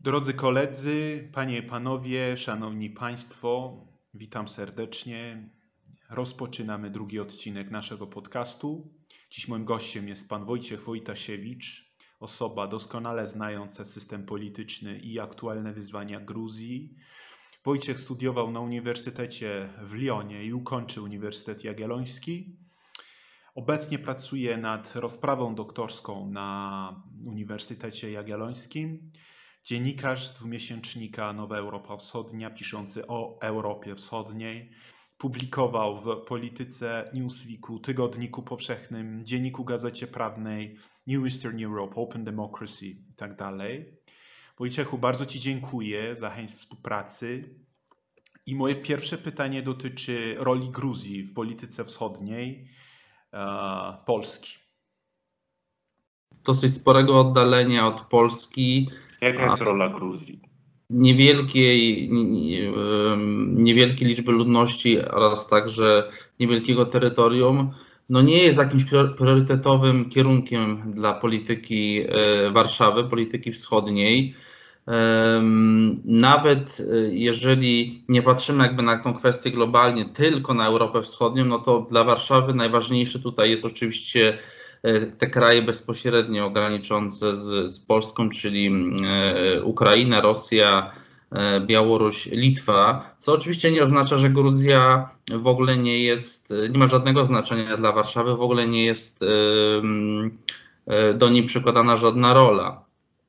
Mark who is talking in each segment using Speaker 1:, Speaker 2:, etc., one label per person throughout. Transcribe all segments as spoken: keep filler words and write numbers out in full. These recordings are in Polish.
Speaker 1: Drodzy koledzy, panie i panowie, szanowni państwo, witam serdecznie. Rozpoczynamy drugi odcinek naszego podcastu. Dziś moim gościem jest pan Wojciech Wojtasiewicz, osoba doskonale znająca system polityczny i aktualne wyzwania Gruzji. Wojciech studiował na Uniwersytecie w Lyonie i ukończył Uniwersytet Jagielloński. Obecnie pracuje nad rozprawą doktorską na Uniwersytecie Jagiellońskim. Dziennikarz dwumiesięcznika Nowa Europa Wschodnia, piszący o Europie Wschodniej. Publikował w Polityce, Newsweeku, Tygodniku Powszechnym, Dzienniku Gazecie Prawnej, New Eastern Europe, Open Democracy itd. Wojciechu, bardzo ci dziękuję za chęć współpracy. I moje pierwsze pytanie dotyczy roli Gruzji w polityce wschodniej e, Polski.
Speaker 2: Dosyć sporego oddalenia od Polski.
Speaker 1: Jaka jest rola Gruzji?
Speaker 2: Niewielkiej, niewielkiej liczby ludności oraz także niewielkiego terytorium, no nie jest jakimś priorytetowym kierunkiem dla polityki Warszawy, polityki wschodniej. Nawet jeżeli nie patrzymy jakby na tą kwestię globalnie, tylko na Europę Wschodnią, no to dla Warszawy najważniejsze tutaj jest oczywiście te kraje bezpośrednio graniczące z, z Polską, czyli Ukraina, Rosja, Białoruś, Litwa, co oczywiście nie oznacza, że Gruzja w ogóle nie jest, nie ma żadnego znaczenia dla Warszawy, w ogóle nie jest do niej przykładana żadna rola.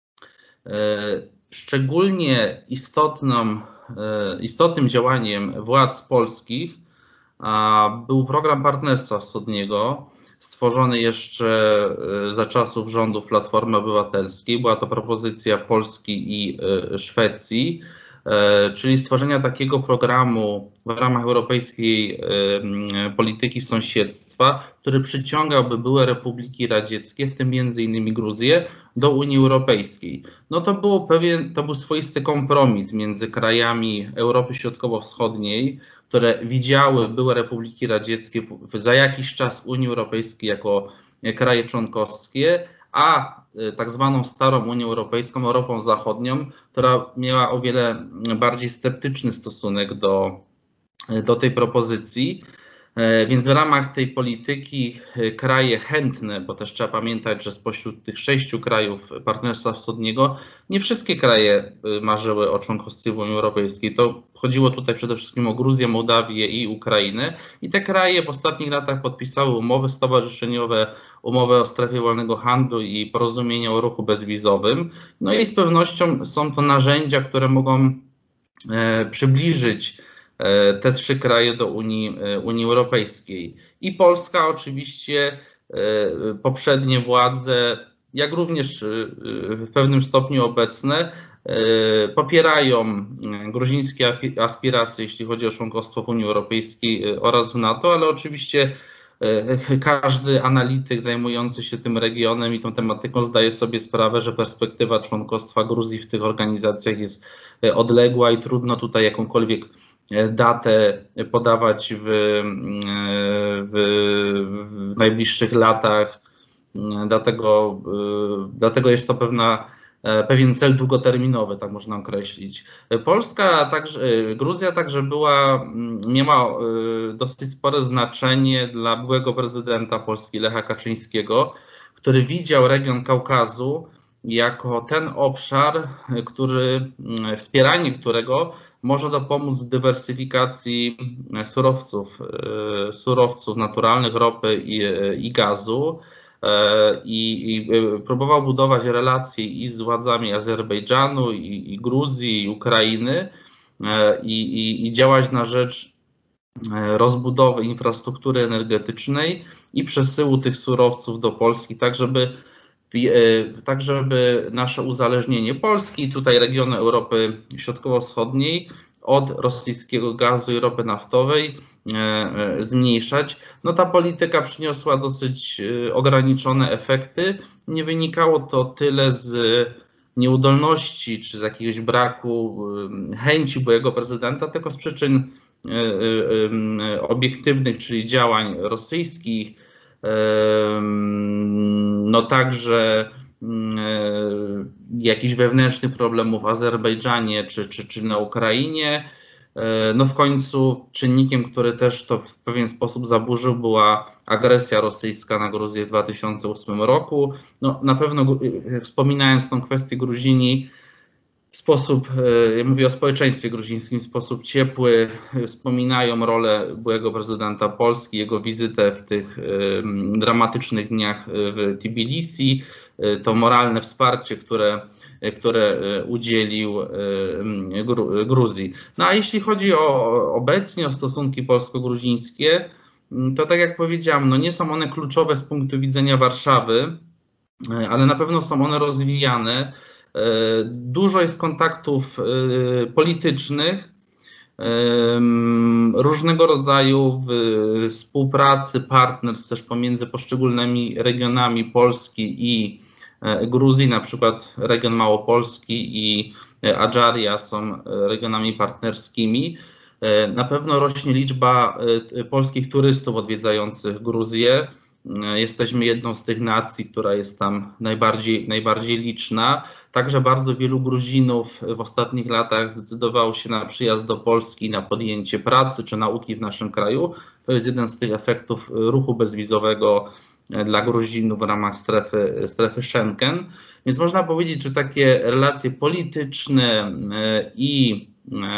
Speaker 2: Szczególnie istotną, istotnym działaniem władz polskich był program Partnerstwa Wschodniego, stworzony jeszcze za czasów rządów Platformy Obywatelskiej. Była to propozycja Polski i Szwecji, czyli stworzenia takiego programu w ramach europejskiej polityki sąsiedztwa, który przyciągałby były republiki radzieckie, w tym między innymi Gruzję, do Unii Europejskiej. No to, było pewien, to był swoisty kompromis między krajami Europy Środkowo-Wschodniej, które widziały były republiki radzieckie za jakiś czas Unii Europejskiej jako kraje członkowskie, a tak zwaną starą Unią Europejską, Europą Zachodnią, która miała o wiele bardziej sceptyczny stosunek do, do tej propozycji. Więc w ramach tej polityki kraje chętne, bo też trzeba pamiętać, że spośród tych sześciu krajów Partnerstwa Wschodniego nie wszystkie kraje marzyły o członkostwie w Unii Europejskiej. To chodziło tutaj przede wszystkim o Gruzję, Mołdawię i Ukrainę. I te kraje w ostatnich latach podpisały umowy stowarzyszeniowe, umowy o strefie wolnego handlu i porozumienia o ruchu bezwizowym. No i z pewnością są to narzędzia, które mogą przybliżyć te trzy kraje do Unii, Unii Europejskiej. I Polska oczywiście, poprzednie władze, jak również w pewnym stopniu obecne, popierają gruzińskie aspiracje, jeśli chodzi o członkostwo w Unii Europejskiej oraz w NATO, ale oczywiście każdy analityk zajmujący się tym regionem i tą tematyką zdaje sobie sprawę, że perspektywa członkostwa Gruzji w tych organizacjach jest odległa i trudno tutaj jakąkolwiek datę podawać w, w, w najbliższych latach, dlatego, dlatego jest to pewna, pewien cel długoterminowy, tak można określić. Polska, także, Gruzja także była, miała dosyć spore znaczenie dla byłego prezydenta Polski Lecha Kaczyńskiego, który widział region Kaukazu jako ten obszar, który, wspieranie którego może dopomóc w dywersyfikacji surowców, surowców naturalnych, ropy i, i gazu. I, I próbował budować relacje i z władzami Azerbejdżanu, i, i Gruzji, i Ukrainy i, i, i działać na rzecz rozbudowy infrastruktury energetycznej i przesyłu tych surowców do Polski, tak żeby tak żeby nasze uzależnienie Polski, tutaj regionu Europy Środkowo-Wschodniej od rosyjskiego gazu i ropy naftowej zmniejszać. No ta polityka przyniosła dosyć ograniczone efekty. Nie wynikało to tyle z nieudolności czy z jakiegoś braku chęci byłego prezydenta, tylko z przyczyn obiektywnych, czyli działań rosyjskich, no także jakichś wewnętrznych problemów w Azerbejdżanie czy, czy, czy na Ukrainie. No w końcu czynnikiem, który też to w pewien sposób zaburzył, była agresja rosyjska na Gruzję w dwa tysiące ósmym roku. No, na pewno wspominając tą kwestię Gruzini w sposób, ja mówię o społeczeństwie gruzińskim, w sposób ciepły, wspominają rolę byłego prezydenta Polski, jego wizytę w tych dramatycznych dniach w Tbilisi, to moralne wsparcie, które, które udzielił Gruzji. No a jeśli chodzi o obecnie o stosunki polsko-gruzińskie, to tak jak powiedziałem, no nie są one kluczowe z punktu widzenia Warszawy, ale na pewno są one rozwijane. Dużo jest kontaktów politycznych, różnego rodzaju współpracy, partnerstw też pomiędzy poszczególnymi regionami Polski i Gruzji, na przykład region Małopolski i Adżaria są regionami partnerskimi. Na pewno rośnie liczba polskich turystów odwiedzających Gruzję. Jesteśmy jedną z tych nacji, która jest tam najbardziej, najbardziej liczna. Także bardzo wielu Gruzinów w ostatnich latach zdecydowało się na przyjazd do Polski, na podjęcie pracy czy nauki w naszym kraju. To jest jeden z tych efektów ruchu bezwizowego dla Gruzinów w ramach strefy, strefy Schengen. Więc można powiedzieć, że takie relacje polityczne i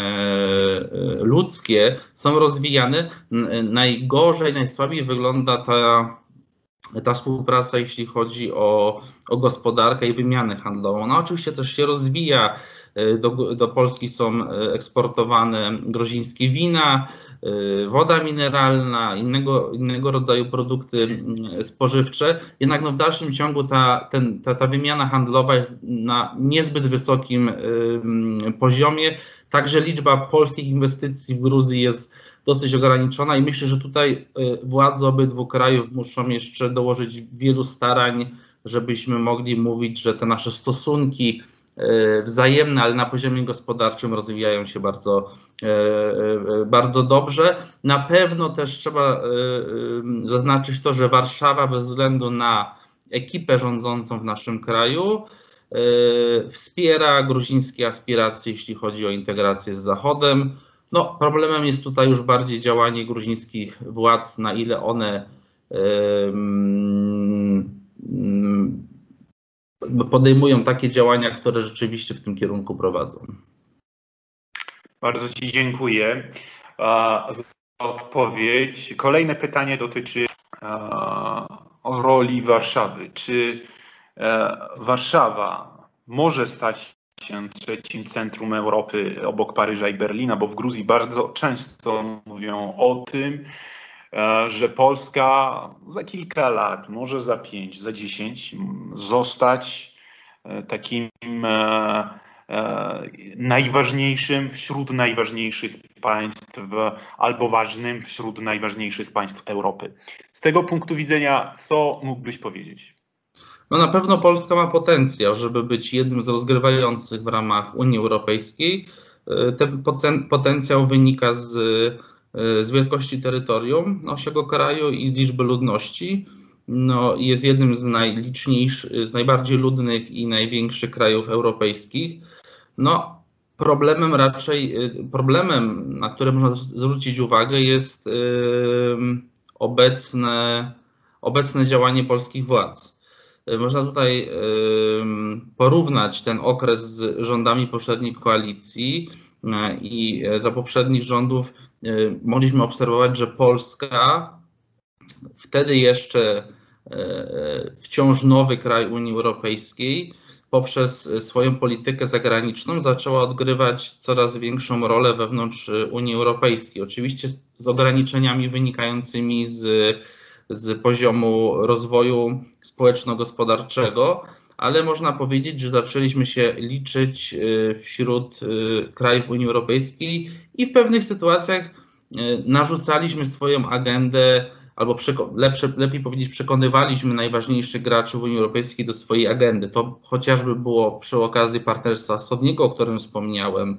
Speaker 2: ludzkie są rozwijane. Najgorzej, najsłabiej wygląda ta, ta współpraca, jeśli chodzi o, o gospodarkę i wymianę handlową. Ona oczywiście też się rozwija. Do, do Polski są eksportowane gruzińskie wina, woda mineralna, innego, innego rodzaju produkty spożywcze. Jednak no w dalszym ciągu ta, ten, ta, ta wymiana handlowa jest na niezbyt wysokim poziomie. Także liczba polskich inwestycji w Gruzji jest dosyć ograniczona i myślę, że tutaj władze obydwu krajów muszą jeszcze dołożyć wielu starań, żebyśmy mogli mówić, że te nasze stosunki wzajemne, ale na poziomie gospodarczym rozwijają się bardzo, bardzo dobrze. Na pewno też trzeba zaznaczyć to, że Warszawa bez względu na ekipę rządzącą w naszym kraju wspiera gruzińskie aspiracje, jeśli chodzi o integrację z Zachodem. No, problemem jest tutaj już bardziej działanie gruzińskich władz, na ile one podejmują takie działania, które rzeczywiście w tym kierunku prowadzą.
Speaker 1: Bardzo Ci dziękuję za odpowiedź. Kolejne pytanie dotyczy roli Warszawy. Czy Warszawa może stać się trzecim centrum Europy obok Paryża i Berlina, bo w Gruzji bardzo często mówią o tym, że Polska za kilka lat, może za pięć, za dziesięć zostać takim najważniejszym wśród najważniejszych państw albo ważnym wśród najważniejszych państw Europy. Z tego punktu widzenia, co mógłbyś powiedzieć?
Speaker 2: No na pewno Polska ma potencjał, żeby być jednym z rozgrywających w ramach Unii Europejskiej. Ten potencjał wynika z, z wielkości terytorium naszego kraju i z liczby ludności. No, jest jednym z najliczniejszych, z najbardziej ludnych i największych krajów europejskich. No, problemem raczej, problemem, na który można zwrócić uwagę, jest obecne, obecne działanie polskich władz. Można tutaj porównać ten okres z rządami poprzedniej koalicji i za poprzednich rządów mogliśmy obserwować, że Polska, wtedy jeszcze wciąż nowy kraj Unii Europejskiej, poprzez swoją politykę zagraniczną zaczęła odgrywać coraz większą rolę wewnątrz Unii Europejskiej. Oczywiście z ograniczeniami wynikającymi z, z poziomu rozwoju społeczno-gospodarczego, ale można powiedzieć, że zaczęliśmy się liczyć wśród krajów Unii Europejskiej i w pewnych sytuacjach narzucaliśmy swoją agendę, albo lepsze, lepiej powiedzieć, przekonywaliśmy najważniejszych graczy w Unii Europejskiej do swojej agendy. To chociażby było przy okazji Partnerstwa Wschodniego, o którym wspomniałem.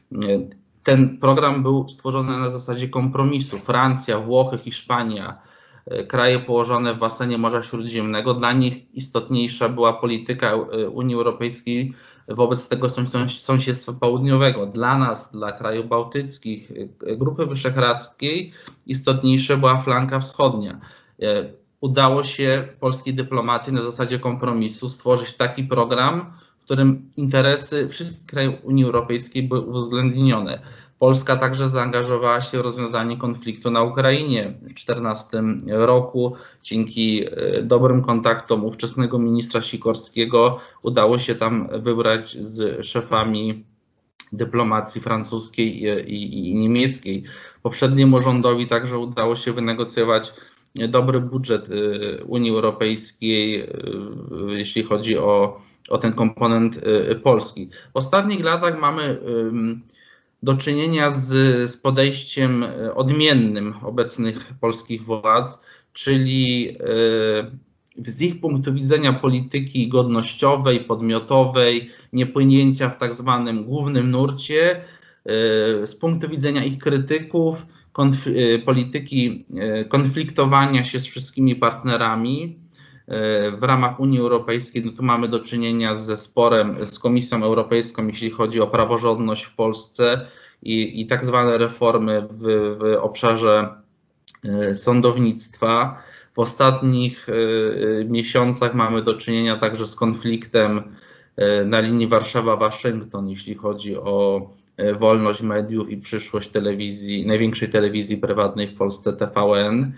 Speaker 2: Ten program był stworzony na zasadzie kompromisu. Francja, Włochy, Hiszpania kraje położone w basenie Morza Śródziemnego. Dla nich istotniejsza była polityka Unii Europejskiej wobec tego sąsiedztwa południowego. Dla nas, dla krajów bałtyckich, Grupy Wyszehradzkiej istotniejsza była flanka wschodnia. Udało się polskiej dyplomacji na zasadzie kompromisu stworzyć taki program, w którym interesy wszystkich krajów Unii Europejskiej były uwzględnione. Polska także zaangażowała się w rozwiązanie konfliktu na Ukrainie w dwa tysiące czternastym roku. Dzięki dobrym kontaktom ówczesnego ministra Sikorskiego udało się tam wybrać z szefami dyplomacji francuskiej i, i, i niemieckiej. Poprzedniemu rządowi także udało się wynegocjować dobry budżet Unii Europejskiej, jeśli chodzi o, o ten komponent polski. W ostatnich latach mamy do czynienia z, z podejściem odmiennym obecnych polskich władz, czyli z ich punktu widzenia polityki godnościowej, podmiotowej, niepłynięcia w tak zwanym głównym nurcie, z punktu widzenia ich krytyków, konf polityki konfliktowania się z wszystkimi partnerami w ramach Unii Europejskiej. No tu mamy do czynienia ze sporem z Komisją Europejską, jeśli chodzi o praworządność w Polsce i, i tak zwane reformy w, w obszarze sądownictwa. W ostatnich miesiącach mamy do czynienia także z konfliktem na linii Warszawa-Waszyngton, jeśli chodzi o wolność mediów i przyszłość telewizji, największej telewizji prywatnej w Polsce, T V N.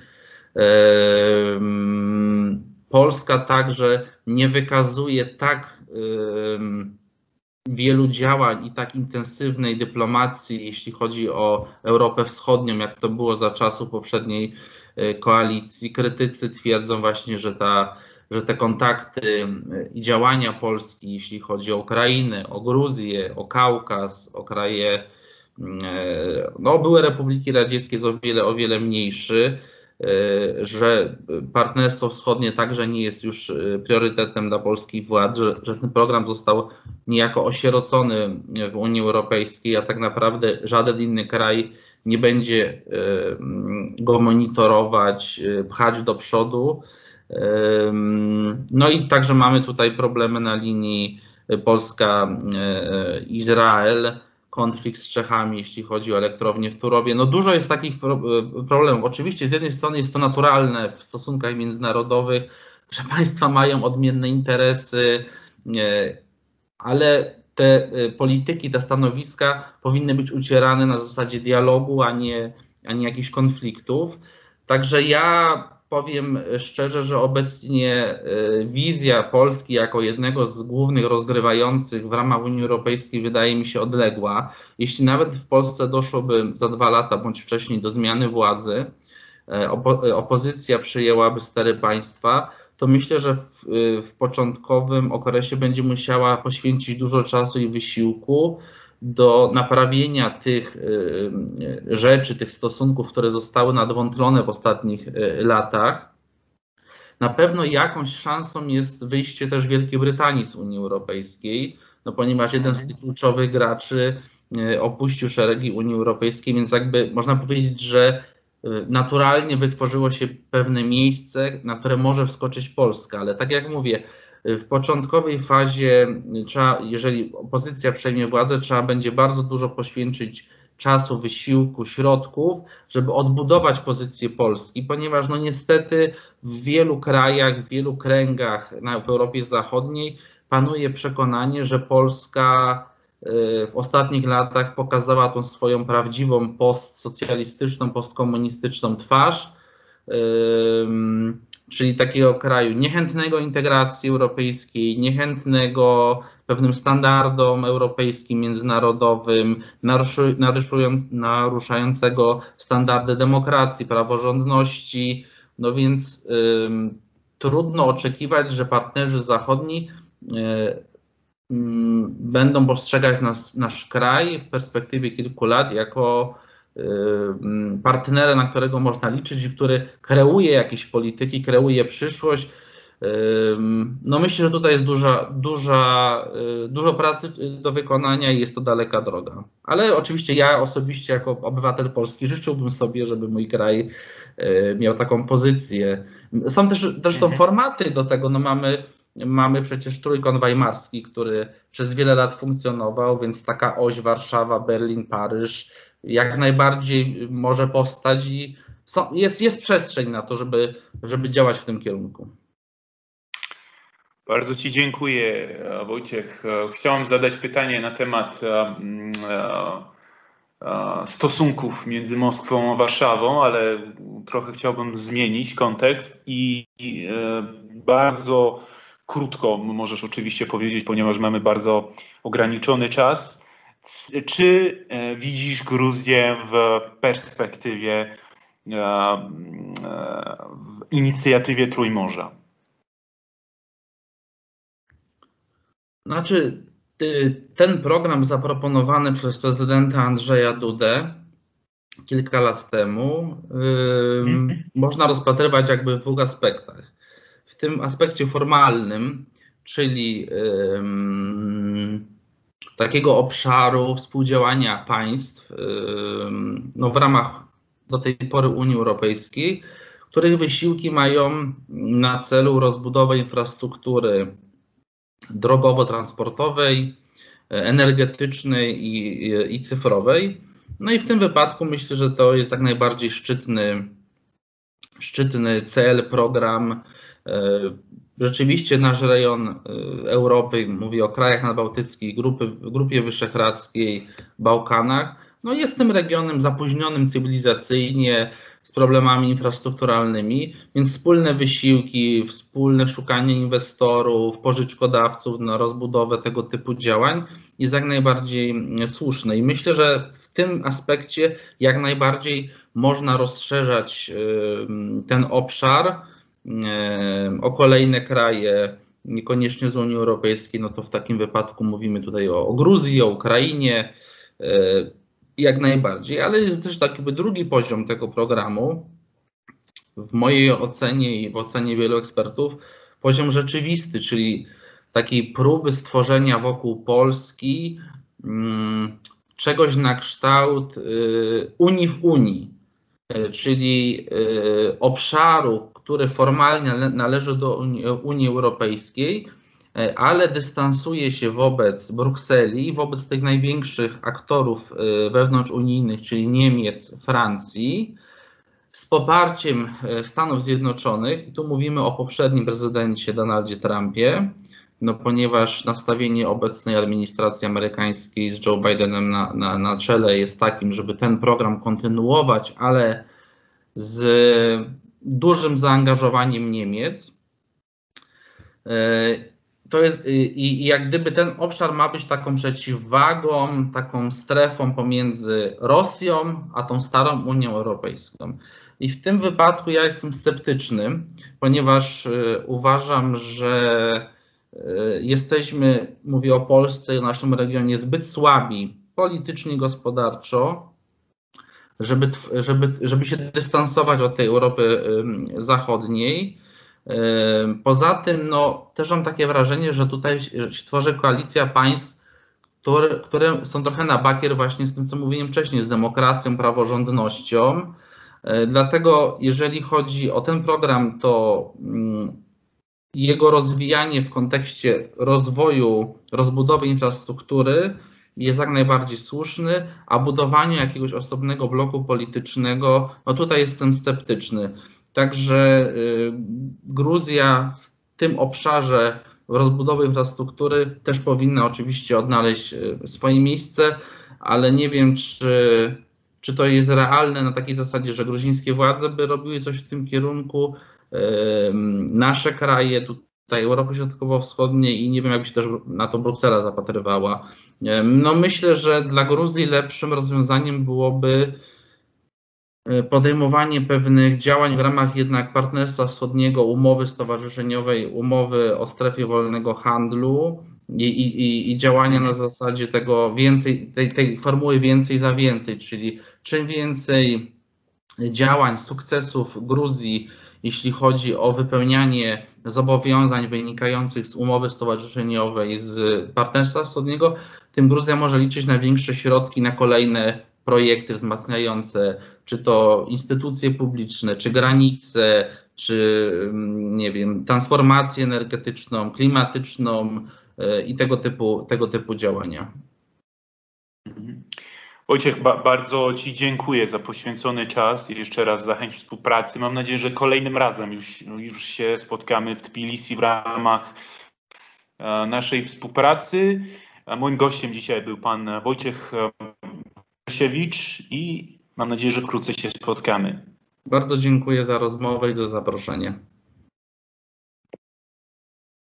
Speaker 2: Polska także nie wykazuje tak wielu działań i tak intensywnej dyplomacji, jeśli chodzi o Europę Wschodnią, jak to było za czasów poprzedniej koalicji. Krytycy twierdzą właśnie, że, ta, że te kontakty i działania Polski, jeśli chodzi o Ukrainę, o Gruzję, o Kaukaz, o kraje, no były republiki radzieckie, jest o wiele, o wiele mniejszy, że partnerstwo wschodnie także nie jest już priorytetem dla polskich władz, że, że ten program został niejako osierocony w Unii Europejskiej, a tak naprawdę żaden inny kraj nie będzie go monitorować, pchać do przodu. No i także mamy tutaj problemy na linii Polska-Izrael, konflikt z Czechami, jeśli chodzi o elektrownię w Turowie. No dużo jest takich problemów. Oczywiście z jednej strony jest to naturalne w stosunkach międzynarodowych, że państwa mają odmienne interesy, ale te polityki, te stanowiska powinny być ucierane na zasadzie dialogu, a nie, a nie jakichś konfliktów. Także ja powiem szczerze, że obecnie wizja Polski jako jednego z głównych rozgrywających w ramach Unii Europejskiej wydaje mi się odległa. Jeśli nawet w Polsce doszłoby za dwa lata bądź wcześniej do zmiany władzy, opo opozycja przyjęłaby stery państwa, to myślę, że w, w początkowym okresie będzie musiała poświęcić dużo czasu i wysiłku do naprawienia tych rzeczy, tych stosunków, które zostały nadwątlone w ostatnich latach. Na pewno jakąś szansą jest wyjście też Wielkiej Brytanii z Unii Europejskiej, no ponieważ jeden z tych kluczowych graczy opuścił szeregi Unii Europejskiej, więc jakby można powiedzieć, że naturalnie wytworzyło się pewne miejsce, na które może wskoczyć Polska, ale tak jak mówię, w początkowej fazie, trzeba, jeżeli opozycja przejmie władzę, trzeba będzie bardzo dużo poświęcić czasu, wysiłku, środków, żeby odbudować pozycję Polski, ponieważ no niestety w wielu krajach, w wielu kręgach na, w Europie Zachodniej panuje przekonanie, że Polska w ostatnich latach pokazała tą swoją prawdziwą postsocjalistyczną, postkomunistyczną twarz, czyli takiego kraju niechętnego integracji europejskiej, niechętnego pewnym standardom europejskim, międzynarodowym, naruszającego standardy demokracji, praworządności. No więc ym, trudno oczekiwać, że partnerzy zachodni ym, będą postrzegać nas, nasz kraj w perspektywie kilku lat jako partnera, na którego można liczyć i który kreuje jakieś polityki, kreuje przyszłość. No myślę, że tutaj jest duża, duża, dużo pracy do wykonania i jest to daleka droga. Ale oczywiście ja osobiście jako obywatel polski życzyłbym sobie, żeby mój kraj miał taką pozycję. Są też zresztą
Speaker 1: Mhm.
Speaker 2: formaty do tego, no mamy, mamy przecież Trójkąt Weimarski, który przez wiele lat funkcjonował, więc taka oś Warszawa, Berlin, Paryż jak najbardziej może powstać i są, jest, jest przestrzeń na to, żeby, żeby działać w tym kierunku.
Speaker 1: Bardzo Ci dziękuję, Wojciech. Chciałem zadać pytanie na temat stosunków między Moskwą a Warszawą, ale trochę chciałbym zmienić kontekst i bardzo krótko możesz oczywiście powiedzieć, ponieważ mamy bardzo ograniczony czas. Czy widzisz Gruzję w perspektywie, w inicjatywie Trójmorza?
Speaker 2: Znaczy, ten program zaproponowany przez prezydenta Andrzeja Dudę kilka lat temu yy, hmm. można rozpatrywać jakby w dwóch aspektach. W tym aspekcie formalnym, czyli yy, takiego obszaru współdziałania państw yy, no w ramach do tej pory Unii Europejskiej, których wysiłki mają na celu rozbudowę infrastruktury drogowo-transportowej, energetycznej i, i cyfrowej. No i w tym wypadku myślę, że to jest jak najbardziej szczytny, szczytny cel, program. Rzeczywiście nasz rejon Europy, mówię o krajach nadbałtyckich, grupy, Grupie Wyszehradzkiej, Bałkanach, no jest tym regionem zapóźnionym cywilizacyjnie, z problemami infrastrukturalnymi, więc wspólne wysiłki, wspólne szukanie inwestorów, pożyczkodawców na rozbudowę tego typu działań jest jak najbardziej słuszne. I myślę, że w tym aspekcie jak najbardziej można rozszerzać ten obszar o kolejne kraje, niekoniecznie z Unii Europejskiej, no to w takim wypadku mówimy tutaj o, o Gruzji, o Ukrainie, jak najbardziej, ale jest też taki drugi poziom tego programu, w mojej ocenie i w ocenie wielu ekspertów, poziom rzeczywisty, czyli takiej próby stworzenia wokół Polski um, czegoś na kształt y, Unii w Unii, y, czyli y, obszaru, który formalnie należy do Unii, Unii Europejskiej, ale dystansuje się wobec Brukseli, wobec tych największych aktorów wewnątrzunijnych, czyli Niemiec, Francji, z poparciem Stanów Zjednoczonych. I tu mówimy o poprzednim prezydencie Donaldzie Trumpie, no ponieważ nastawienie obecnej administracji amerykańskiej z Joe Bidenem na, na, na czele jest takim, żeby ten program kontynuować, ale z dużym zaangażowaniem Niemiec. To jest, i, i jak gdyby ten obszar ma być taką przeciwwagą, taką strefą pomiędzy Rosją a tą starą Unią Europejską. I w tym wypadku ja jestem sceptyczny, ponieważ y, uważam, że y, jesteśmy, mówię o Polsce i o naszym regionie, zbyt słabi politycznie, gospodarczo, żeby, żeby, żeby się dystansować od tej Europy y, zachodniej. Poza tym, no, też mam takie wrażenie, że tutaj się tworzy koalicja państw, które, które są trochę na bakier właśnie z tym, co mówiłem wcześniej, z demokracją, praworządnością. Dlatego, jeżeli chodzi o ten program, to jego rozwijanie w kontekście rozwoju, rozbudowy infrastruktury jest jak najbardziej słuszny, a budowanie jakiegoś osobnego bloku politycznego, no tutaj jestem sceptyczny. Także Gruzja w tym obszarze rozbudowy infrastruktury też powinna oczywiście odnaleźć swoje miejsce, ale nie wiem, czy, czy to jest realne na takiej zasadzie, że gruzińskie władze by robiły coś w tym kierunku. Nasze kraje, tutaj Europy Środkowo-Wschodniej i nie wiem, jakby się też na to Bruksela zapatrywała. No myślę, że dla Gruzji lepszym rozwiązaniem byłoby podejmowanie pewnych działań w ramach jednak Partnerstwa Wschodniego, umowy stowarzyszeniowej, umowy o strefie wolnego handlu i, i, i działania na zasadzie tego więcej, tej, tej formuły więcej za więcej, czyli czym więcej działań, sukcesów Gruzji, jeśli chodzi o wypełnianie zobowiązań wynikających z umowy stowarzyszeniowej z Partnerstwa Wschodniego, tym Gruzja może liczyć na większe środki na kolejne projekty wzmacniające, czy to instytucje publiczne, czy granice, czy nie wiem, transformację energetyczną, klimatyczną i tego typu, tego typu działania.
Speaker 1: Wojciech, ba bardzo Ci dziękuję za poświęcony czas i jeszcze raz za chęć współpracy. Mam nadzieję, że kolejnym razem już, już się spotkamy w Tbilisi w ramach naszej współpracy. Moim gościem dzisiaj był pan Wojciech Wojtasiewicz i mam nadzieję, że wkrótce się spotkamy.
Speaker 2: Bardzo dziękuję za rozmowę i za zaproszenie.